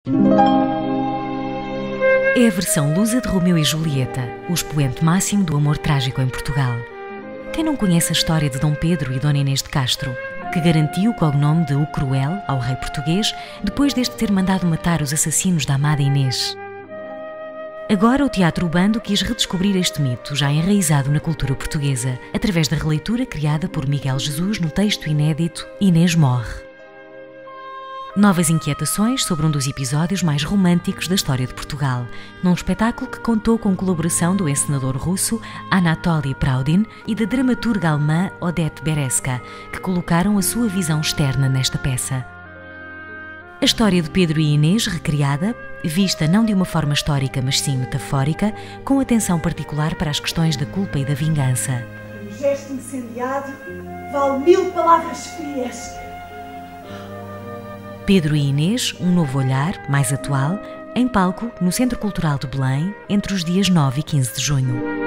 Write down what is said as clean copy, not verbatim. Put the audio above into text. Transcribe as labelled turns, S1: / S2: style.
S1: É a versão lusa de Romeu e Julieta, o expoente máximo do amor trágico em Portugal. Quem não conhece a história de Dom Pedro e Dona Inês de Castro, que garantiu o cognome de O Cruel ao rei português depois deste ter mandado matar os assassinos da amada Inês? Agora o Teatro Ubando quis redescobrir este mito, já enraizado na cultura portuguesa, através da releitura criada por Miguel Jesus no texto inédito Inês Morre. Novas inquietações sobre um dos episódios mais românticos da história de Portugal, num espetáculo que contou com a colaboração do encenador russo Anatoly Praudin e da dramaturga alemã Odette Bereska, que colocaram a sua visão externa nesta peça. A história de Pedro e Inês recriada, vista não de uma forma histórica, mas sim metafórica, com atenção particular para as questões da culpa e da vingança.
S2: Um gesto incendiado vale 1000 palavras frias.
S1: Pedro e Inês, um novo olhar, mais atual, em palco no Centro Cultural de Belém, entre os dias 9 e 15 de junho.